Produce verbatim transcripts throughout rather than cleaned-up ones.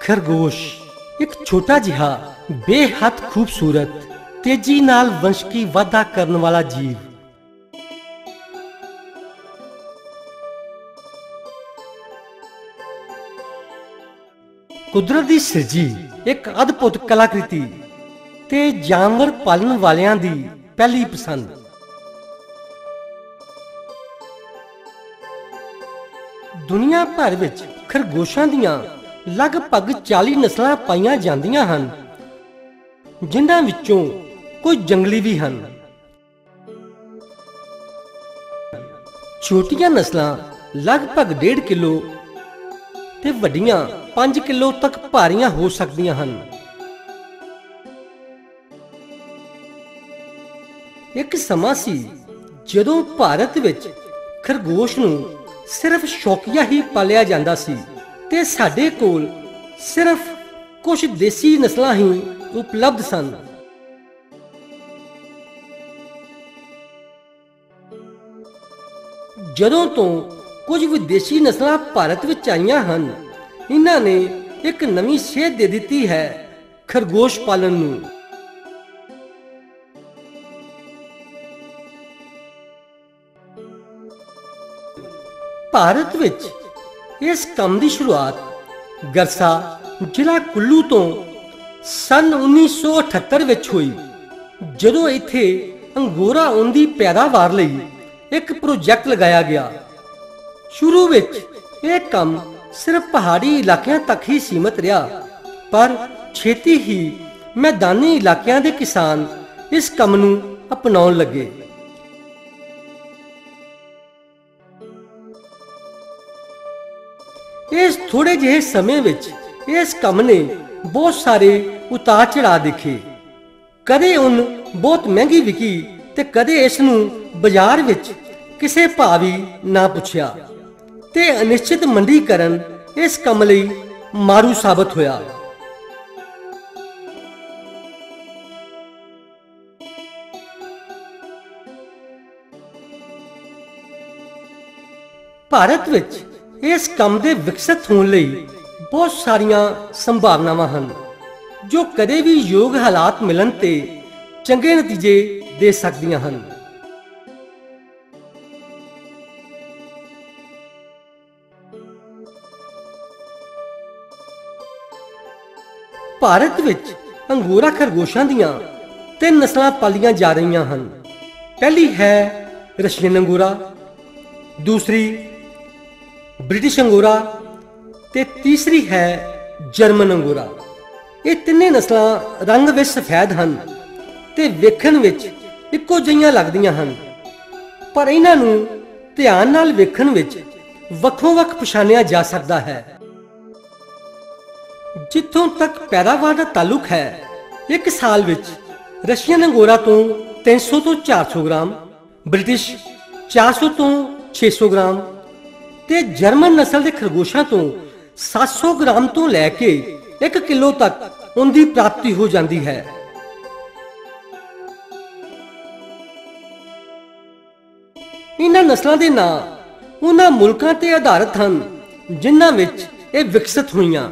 खरगोश एक छोटा जिहा बेहद खूबसूरत तेजी नाल वंशकी वाधा करने वाला जीव। कुदरत दी सिरजी एक अद्भुत कलाकृति ते जानवर पालन वालियां दी पहली पसंद। दुनिया भर विच खरगोशां दियां लगभग चालीस नस्लां पाईयां जांदियां हन, जिन्हां विचों कुछ जंगली भी हन। छोटियां नस्लां लगभग डेढ़ किलो ते वड्डियां पांच किलो तक भारियां हो सकदियां हन। एक समां सी जदों भारत विच खरगोश नूं सिर्फ शौकिया ही पालिया जांदा सी ते साडे कोल सिर्फ कुछ देसी नस्लां ही उपलब्ध सन। जदों तो कुछ विदेशी नस्लां भारत विच आईयां हन, इन्हां ने एक नवीं सेध दे दित्ती है खरगोश पालन नूं। भारत विच इस काम की शुरुआत गरसा जिला कुल्लू तो सन उन्नीस सौ अठहत्तर विच हुई, जदों इत्थे अंगोरा ऊन की पैदावार लई एक प्रोजेक्ट लगाया गया। शुरू विच यह काम सिर्फ पहाड़ी इलाकों तक ही सीमित रहा, पर छेती ही मैदानी इलाकों के किसान इस काम नूं अपनाउण लगे। इस थोड़े जिहे समय विच इस काम ने बहुत सारे उतार चढ़ा दिखे। कदे उन बहुत महंगी विकी ते कदे इस नूं बाजार विच किसे भाव ही ना पुछया ते अनिश्चित मंडीकरण इस काम लई मारू साबित होया। भारत विच इस काम दे विकसित होने लई बहुत सारियां संभावनावां हन, जो कदे भी योग हालात मिलन ते चंगे नतीजे दे सकदियां हन। भारत विच अंगोरा खरगोशां दियां तीन नस्लां पालियां जा रहीयां हन। पहली है रशियन अंगोरा, दूसरी ब्रिटिश अंगोरा ते तीसरी है जर्मन अंगोरा। ये तिन्ने नस्लां रंग विच सफेद हन ते वेखण विच इक्को जिहियां लगदियां हन, पर इन्हां नूं ध्यान नाल वेखण विच वक्खो-वक्ख पछाणिया जा सकदा है। जिथों तक पैदावार दा ताल्लुक है, एक साल विच रशियन अंगोरा तो तीन सौ तो चार सौ ग्राम, ब्रिटिश चार सौ तो छे सौ ग्राम ते जर्मन नस्ल के खरगोशों तो सात सौ ग्राम तो लैके एक किलो तक उनकी प्राप्ति हो जाती है। इन्हां नस्लों के नाम उन्हां मुल्कां ते आधारित हैं जिन्हां विच ये विकसित हुईयां।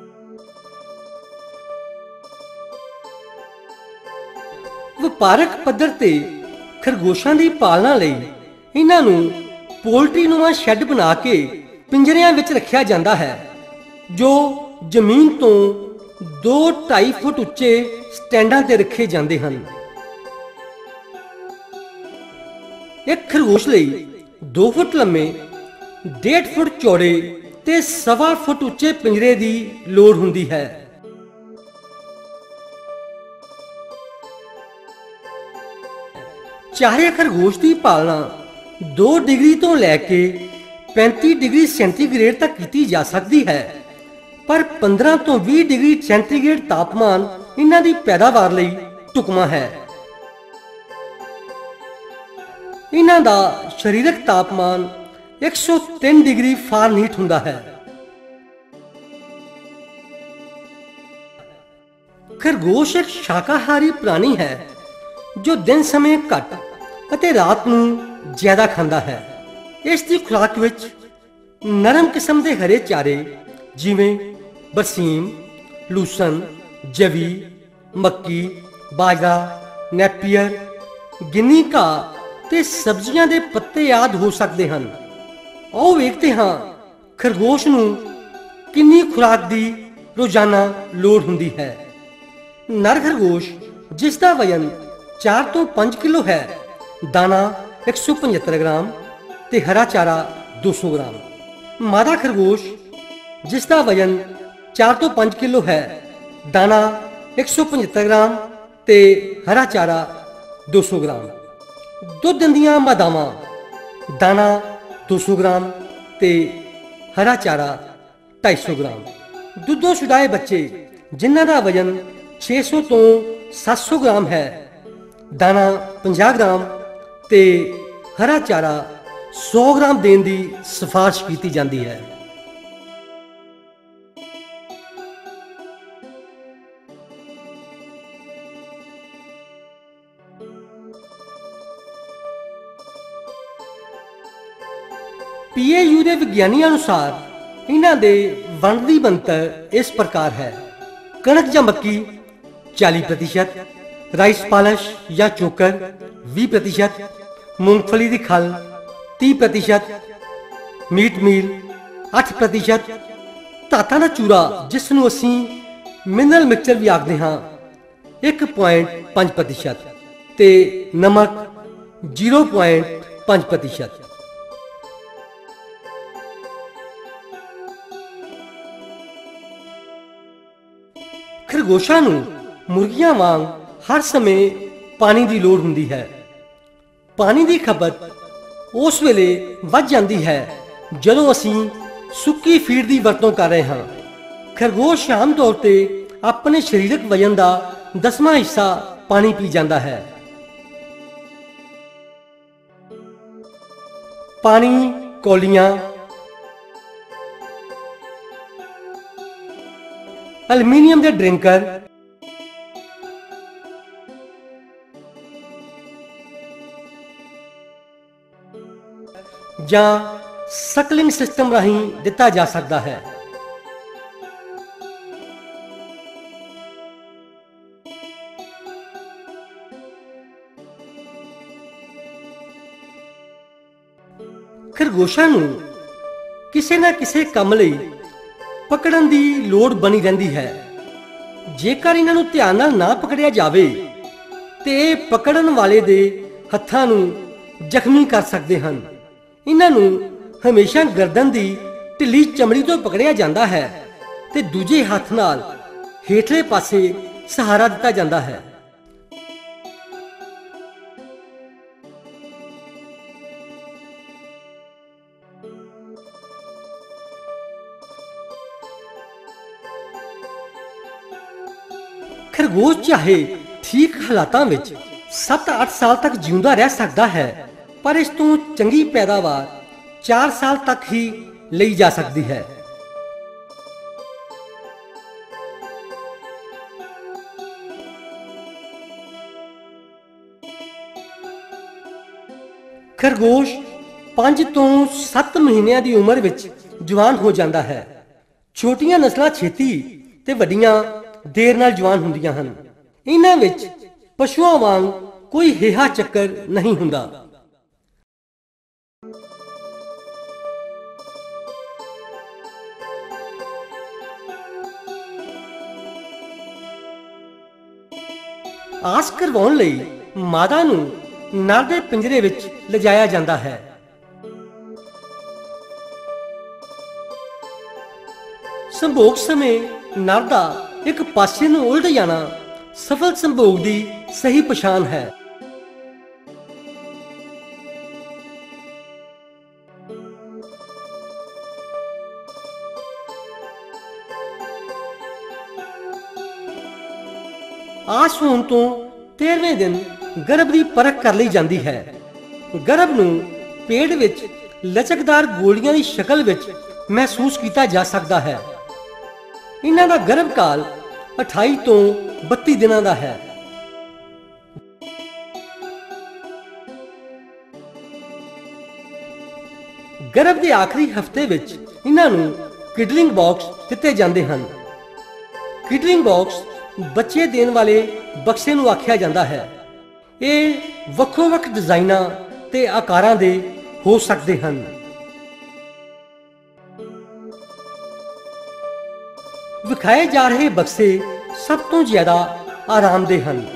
वपारक पद्धर ते खरगोशों की पालना लई इन्हां नूं पोल्ट्री नुमा शैड बना के पिंजरियां विच रखिया जाता है, जो जमीन तो दो ढाई फुट उच्चे स्टैंडां ते रखे जाते हैं। एक खरगोश लई दो फुट लम्मे, डेढ़ फुट चौड़े ते सवा फुट उच्चे पिंजरे की लोड़ हुंदी है। चाहे खरगोश की पालना दो डिग्री तो लैके पैंती डिग्री सेंटीग्रेड तक की जा सकती है, पर पंद्रह तो बीस डिग्री सेंटीग्रेड तापमान इन्हां दी पैदावार लई ढुकवां है। इन्हां दा शरीरक तापमान एक सौ तीन डिग्री फारनहीट हुंदा है। खरगोश एक शाकाहारी प्राणी है जो दिन समय घट अते रात नूं ज्यादा खांदा है। इसकी खुराक विच नरम किस्म के हरे चारे जिवें बरसीम, ਲੂਸਨ, ਜਵੀ, ਮੱਕੀ, ਬਾਜਰਾ, ਨੈਪੀਅਰ, ਗਿੰਨੀ ਘਾਹ ਤੇ ਸਬਜ਼ੀਆਂ ਦੇ ਪੱਤੇ ਆਦਿ ਹੋ ਸਕਦੇ ਹਨ। ਆਓ ਵੇਖਦੇ ਹਾਂ ਖਰਗੋਸ਼ ਨੂੰ ਕਿੰਨੀ ਖੁਰਾਕ ਦੀ ਰੋਜ਼ਾਨਾ ਲੋੜ ਹੁੰਦੀ ਹੈ। ਨਰ ਖਰਗੋਸ਼, ਜਿਸ ਦਾ ਵਜ਼ਨ ਚਾਰ ਤੋਂ ਪੰਜ ਕਿਲੋ ਹੈ, ਦਾਣਾ ਇੱਕ ਸੌ ਪਝੱਤਰ ਗ੍ਰਾਮ ਤੇ ਹਰਾ ਚਾਰਾ ਦੋ ਸੌ ਗ੍ਰਾਮ। ਮਾਦਾ ਖਰਗੋਸ਼, ਜਿਸ ਦਾ ਵਜ਼ਨ ਚਾਰ ਤੋਂ ਪੰਜ ਕਿਲੋ ਹੈ, ਦਾਣਾ ਇੱਕ ਸੌ ਪਝੱਤਰ ਗ੍ਰਾਮ ਤੇ ਹਰਾ ਚਾਰਾ ਦੋ ਸੌ ਗ੍ਰਾਮ। ਦੁੱਧ ਦਿੰਦੀਆਂ ਮਾਦਾਵਾਂ, ਦਾਣਾ ਦੋ ਸੌ ਗ੍ਰਾਮ ਤੇ ਹਰਾ ਚਾਰਾ ਢਾਈ ਸੌ ਗ੍ਰਾਮ। ਦੁੱਧੋਂ ਛੁਡਾਏ ਬੱਚੇ, ਜਿਨ੍ਹਾਂ ਦਾ ਵਜ਼ਨ ਛੇ ਸੌ ਤੋਂ ਸੱਤ ਸੌ ਗ੍ਰਾਮ ਹੈ, ਦਾਣਾ ਪੰਜਾਹ ਗ੍ਰਾਮ ਤੇ ਹਰਾ ਚਾਰਾ ਸੌ ਗ੍ਰਾਮ ਦੇਣ ਦੀ ਸਿਫਾਰਿਸ਼ ਕੀਤੀ ਜਾਂਦੀ ਹੈ। ਪੀ ਏ ਯੂ ਦੇ ਵਿਗਿਆਨੀਆਂ ਅਨੁਸਾਰ ਇਹਨਾਂ ਦੇ ਵੰਡ ਦੀ ਬਣਤਰ ਇਸ ਪ੍ਰਕਾਰ ਹੈ। ਕਣਕ ਜਾਂ ਮੱਕੀ ਚਾਲੀ ਪ੍ਰਤੀਸ਼ਤ, ਰਾਈਸ ਪਾਲਸ਼ ਜਾਂ ਚੋਕਰ ਵੀਹ ਪ੍ਰਤੀਸ਼ਤ, ਮੂੰਗਫਲੀ ਦੀ ਖਲ ਤੀਹ ਪ੍ਰਤੀਸ਼ਤ, ਮੀਟ ਮੀਲ ਅੱਠ ਪ੍ਰਤੀਸ਼ਤ, ਧਾਤਾਂ ਦਾ ਚੂਰਾ ਜਿਸ ਨੂੰ ਅਸੀਂ ਮਿਨਰਲ ਮਿਕਸਚਰ ਵੀ ਆਖਦੇ ਹਾਂ ਇੱਕ ਪੁਆਇੰਟ ਪੰਜ ਪ੍ਰਤੀਸ਼ਤ ਤੇ ਨਮਕ ਜ਼ੀਰੋ ਪੁਆਇੰਟ ਪੰਜ ਪ੍ਰਤੀਸ਼ਤ। ਖਰਗੋਸ਼ਾਂ ਨੂੰ ਮੁਰਗੀਆਂ ਵਾਂਗ ਹਰ ਸਮੇਂ ਪਾਣੀ ਦੀ ਲੋੜ ਹੁੰਦੀ ਹੈ। ਪਾਣੀ ਦੀ ਖਪਤ ਉਸ ਵੇਲੇ ਵੱਧ ਜਾਂਦੀ ਹੈ ਜਦੋਂ ਅਸੀਂ ਸੁੱਕੀ ਫੀਡ ਦੀ ਵਰਤੋਂ ਕਰ ਰਹੇ ਹਾਂ। ਖਰਗੋਸ਼ ਆਮ ਤੌਰ ਤੇ ਆਪਣੇ ਸਰੀਰਕ ਵਜ਼ਨ ਦਾ ਦਸਵਾਂ ਹਿੱਸਾ ਪਾਣੀ ਪੀ ਜਾਂਦਾ ਹੈ। ਪਾਣੀ ਕੌਲੀਆਂ, ਐਲੂਮੀਨੀਅਮ ਦੇ ਡਰਿੰਕਰ, ਜਾਂ ਸਕਲਿੰਗ ਸਿਸਟਮ ਰਾਹੀਂ ਦਿੱਤਾ ਜਾ ਸਕਦਾ ਹੈ। ਖਰਗੋਸ਼ਾਂ ਨੂੰ ਕਿਸੇ ਨਾ ਕਿਸੇ ਕੰਮ ਲਈ ਪਕੜਨ ਦੀ ਲੋੜ ਬਣੀ ਰਹਿੰਦੀ ਹੈ। ਜੇਕਰ ਇਹਨਾਂ ਨੂੰ ਧਿਆਨ ਨਾਲ ਨਾ ਪਕੜਿਆ ਜਾਵੇ ਤੇ ਇਹ ਪਕੜਨ ਵਾਲੇ ਦੇ ਹੱਥਾਂ ਨੂੰ ਜ਼ਖਮੀ ਕਰ ਸਕਦੇ ਹਨ। ਇਹਨਾਂ ਨੂੰ ਹਮੇਸ਼ਾ ਗਰਦਨ ਦੀ ਢਿੱਲੀ ਚਮੜੀ ਤੋਂ ਪਕੜਿਆ ਜਾਂਦਾ ਹੈ ਤੇ ਦੂਜੇ ਹੱਥ ਨਾਲ ਹੇਠਲੇ ਪਾਸੇ ਸਹਾਰਾ ਦਿੱਤਾ ਜਾਂਦਾ ਹੈ। ਖਰਗੋਸ਼ ਚਾਹੇ ਠੀਕ ਹਾਲਾਤਾਂ ਵਿੱਚ ਸੱਤ ਅੱਠ ਸਾਲ ਤੱਕ ਜਿਉਂਦਾ ਰਹਿ ਸਕਦਾ ਹੈ, ਪਰ ਇਸ ਤੋਂ ਚੰਗੀ ਪੈਦਾਵਾਰ ਚਾਰ ਸਾਲ ਤੱਕ ਹੀ ਲਈ ਜਾ ਸਕਦੀ ਹੈ। ਖਰਗੋਸ਼ ਪੰਜ ਤੋਂ ਸੱਤ ਮਹੀਨਿਆਂ ਦੀ ਉਮਰ ਵਿੱਚ ਜਵਾਨ ਹੋ ਜਾਂਦਾ ਹੈ। ਛੋਟੀਆਂ ਨਸਲਾਂ ਛੇਤੀ ਤੇ ਵੱਡੀਆਂ ਦੇਰ ਨਾਲ ਜਵਾਨ ਹੁੰਦੀਆਂ ਹਨ। ਇਹਨਾਂ ਵਿੱਚ ਪਸ਼ੂਆਂ ਵਾਂਗ ਕੋਈ ਹੇਹਾ ਚੱਕਰ ਨਹੀਂ ਹੁੰਦਾ। ਆਸ ਕਰਵਾਉਣ ਲਈ ਮਾਦਾ ਨੂੰ ਨਰ ਦੇ ਪਿੰਜਰੇ ਵਿੱਚ ਲਿਜਾਇਆ ਜਾਂਦਾ ਹੈ। ਸੰਭੋਗ ਸਮੇਂ ਨਰ ਦਾ ਇੱਕ ਪਾਸੇ ਨੂੰ ਉਲਟ ਜਾਣਾ ਸਫਲ ਸੰਭੋਗ ਦੀ ਸਹੀ ਪਛਾਣ ਹੈ। ਆਸ ਹੋਣ ਤੋਂ ਤੇਰਵੇਂ ਦਿਨ ਗਰਭ ਦੀ ਪਰਖ ਕਰ ਲਈ ਜਾਂਦੀ ਹੈ। ਗਰਭ ਨੂੰ ਪੇਟ ਵਿੱਚ ਲਚਕਦਾਰ ਗੋਲੀਆਂ ਦੀ ਸ਼ਕਲ ਵਿੱਚ ਮਹਿਸੂਸ ਕੀਤਾ ਜਾ ਸਕਦਾ ਹੈ। ਇਹਨਾਂ ਦਾ ਗਰਭ ਕਾਲ ਅਠਾਈ ਤੋਂ ਬੱਤੀ ਦਿਨਾਂ ਦਾ ਹੈ। ਗਰਭ ਦੇ ਆਖਰੀ ਹਫ਼ਤੇ ਵਿੱਚ ਇਹਨਾਂ ਨੂੰ ਕਿਡਲਿੰਗ ਬਾਕਸ ਦਿੱਤੇ ਜਾਂਦੇ ਹਨ। ਕਿਡਰਿੰਗ ਬਾਕਸ ਬੱਚੇ ਦੇਣ ਵਾਲੇ ਬਕਸੇ ਨੂੰ ਆਖਿਆ ਜਾਂਦਾ ਹੈ। ਇਹ ਵੱਖੋ ਵੱਖ ਡਿਜ਼ਾਈਨਾਂ ਤੇ ਆਕਾਰਾਂ ਦੇ ਹੋ ਸਕਦੇ ਹਨ। ਵਿਖਾਏ ਜਾ ਰਹੇ ਬਕਸੇ ਸਭ ਤੋਂ ਜ਼ਿਆਦਾ ਆਰਾਮਦੇਹ ਹਨ।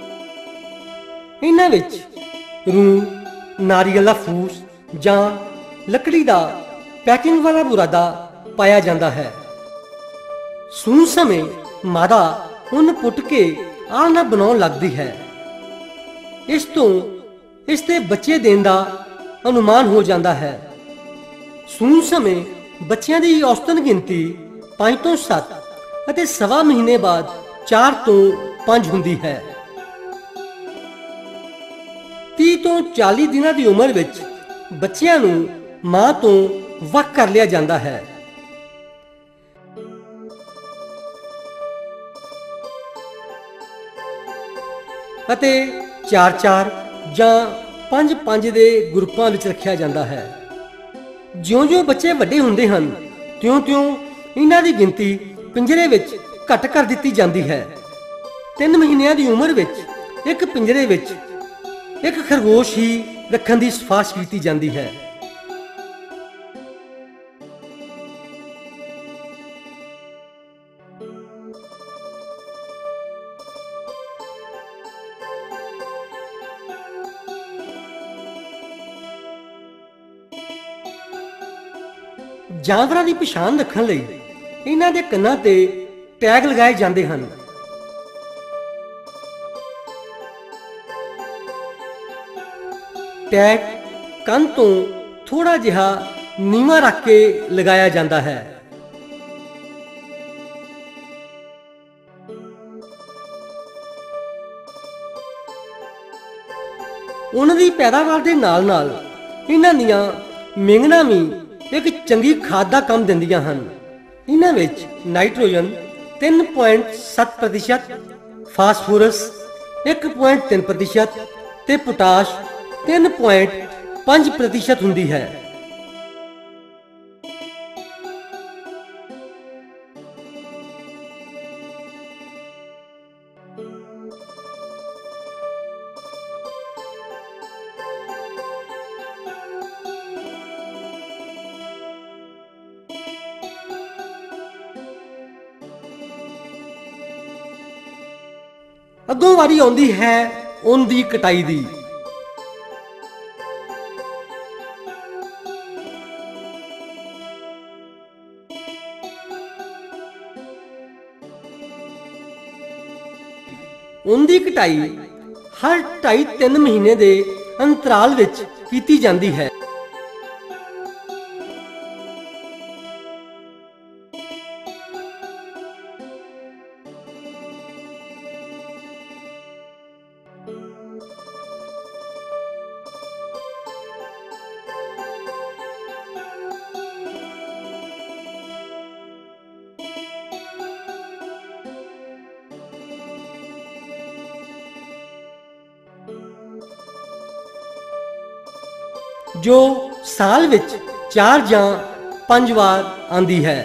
ਇਹਨਾਂ ਵਿੱਚ ਰੂੰ, ਨਾਰੀਅਲ ਦਾ ਫੂਸ ਜਾਂ ਲੱਕੜੀ ਦਾ ਪੈਕਿੰਗ ਵਾਲਾ ਬੁਰਾਦਾ ਪਾਇਆ ਜਾਂਦਾ ਹੈ। ਸੂਣ ਸਮੇਂ ਮਾਦਾ ਉੱਨ ਪੁੱਟ ਕੇ ਆਲ੍ਹਣਾ ਬਣਾਉਣ ਲੱਗਦੀ ਹੈ। ਇਸ ਤੋਂ ਇਸ ਦੇ ਬੱਚੇ ਦੇਣ ਦਾ ਅਨੁਮਾਨ ਹੋ ਜਾਂਦਾ ਹੈ। ਸੂਣ ਸਮੇਂ ਬੱਚਿਆਂ ਦੀ ਔਸਤਨ ਗਿਣਤੀ ਪੰਜ ਤੋਂ ਸੱਤ ਅਤੇ ਸਵਾ ਮਹੀਨੇ ਬਾਅਦ ਚਾਰ ਤੋਂ ਪੰਜ ਹੁੰਦੀ ਹੈ। ਤੀਹ ਤੋਂ ਚਾਲੀ ਦਿਨਾਂ ਦੀ ਉਮਰ ਵਿੱਚ ਬੱਚਿਆਂ ਨੂੰ ਮਾਂ ਤੋਂ ਵੱਖ ਕਰ ਲਿਆ ਜਾਂਦਾ ਹੈ। ਅਤੇ ਚਾਰ ਚਾਰ ਜਾਂ ਪੰਜ ਪੰਜ ਦੇ ਗਰੁੱਪਾਂ ਵਿੱਚ ਰੱਖਿਆ ਜਾਂਦਾ ਹੈ। ਜਿਉਂ-ਜਿਉਂ ਬੱਚੇ ਵੱਡੇ ਹੁੰਦੇ ਹਨ, ਤਿਉਂ-ਤਿਉਂ ਇਹਨਾਂ ਦੀ ਗਿਣਤੀ ਪਿੰਜਰੇ ਵਿੱਚ ਘੱਟ ਕਰ ਦਿੱਤੀ ਜਾਂਦੀ ਹੈ। ਤਿੰਨ ਮਹੀਨਿਆਂ ਦੀ ਉਮਰ ਵਿੱਚ ਇੱਕ ਪਿੰਜਰੇ ਵਿੱਚ ਇੱਕ ਖਰਗੋਸ਼ ਹੀ ਰੱਖਣ ਦੀ ਸਿਫਾਰਿਸ਼ ਕੀਤੀ ਜਾਂਦੀ ਹੈ। ਜਾਨਵਰਾਂ ਦੀ ਪਛਾਣ ਰੱਖਣ ਲਈ ਇਹਨਾਂ ਦੇ ਕੰਨਾਂ ਤੇ ਟੈਗ ਲਗਾਏ ਜਾਂਦੇ ਹਨ। ਟੈਗ ਕੰਨ ਤੋਂ ਥੋੜਾ ਜਿਹਾ ਨੀਵਾਂ ਰੱਖ ਕੇ ਲਗਾਇਆ ਜਾਂਦਾ ਹੈ। ਉਹਨਾਂ ਦੀ ਪੈਦਾਵਾਰ ਦੇ ਨਾਲ ਨਾਲ ਇਹਨਾਂ ਦੀਆਂ ਮਿੰਗਣਾਂ ਵੀ ਇੱਕ ਚੰਗੀ ਖਾਦ ਦਾ ਕੰਮ ਦਿੰਦੀਆਂ ਹਨ। ਇਹਨਾਂ ਵਿੱਚ ਨਾਈਟ੍ਰੋਜਨ ਤਿੰਨ ਪੁਆਇੰਟ ਸੱਤ ਪ੍ਰਤੀਸ਼ਤ, ਫਾਸਫੋਰਸ ਇੱਕ ਪੁਆਇੰਟ ਤਿੰਨ ਪ੍ਰਤੀਸ਼ਤ ਤੇ ਪੋਟਾਸ਼ ਤਿੰਨ ਪੁਆਇੰਟ ਪੰਜ ਪ੍ਰਤੀਸ਼ਤ ਹੁੰਦੀ ਹੈ। ਅੱਗੋਂ ਵਾਰੀ ਆਉਂਦੀ ਹੈ ਉੱਨ ਦੀ ਕਟਾਈ ਦੀ। ਉੱਨ ਦੀ ਕਟਾਈ ਹਰ ਢਾਈ ਤਿੰਨ ਮਹੀਨੇ ਦੇ ਅੰਤਰਾਲ ਵਿੱਚ ਕੀਤੀ ਜਾਂਦੀ ਹੈ। ਜੋ ਸਾਲ ਵਿੱਚ ਚਾਰ ਜਾਂ ਪੰਜ ਵਾਰ ਆਉਂਦੀ ਹੈ।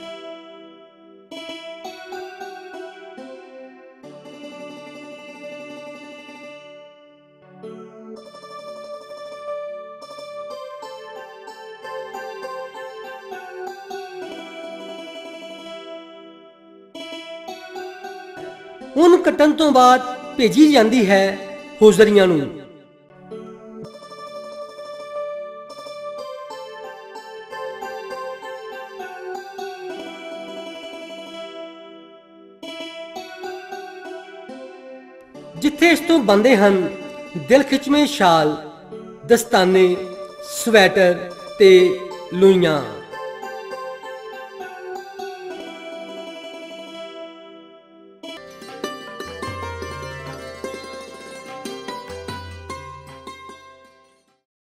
ਉੱਨ ਕੱਟਣ ਤੋਂ ਬਾਅਦ ਭੇਜੀ ਜਾਂਦੀ ਹੈ ਹੋਜ਼ਰੀਆਂ ਨੂੰ। ਜਿੱਥੇ ਇਸ ਤੋਂ ਬਣਦੇ ਹਨ ਦਿਲ ਖਿੱਚਵੇਂ ਸ਼ਾਲ, ਦਸਤਾਨੇ, ਸਵੈਟਰ ਤੇ ਲੂਈਆਂ।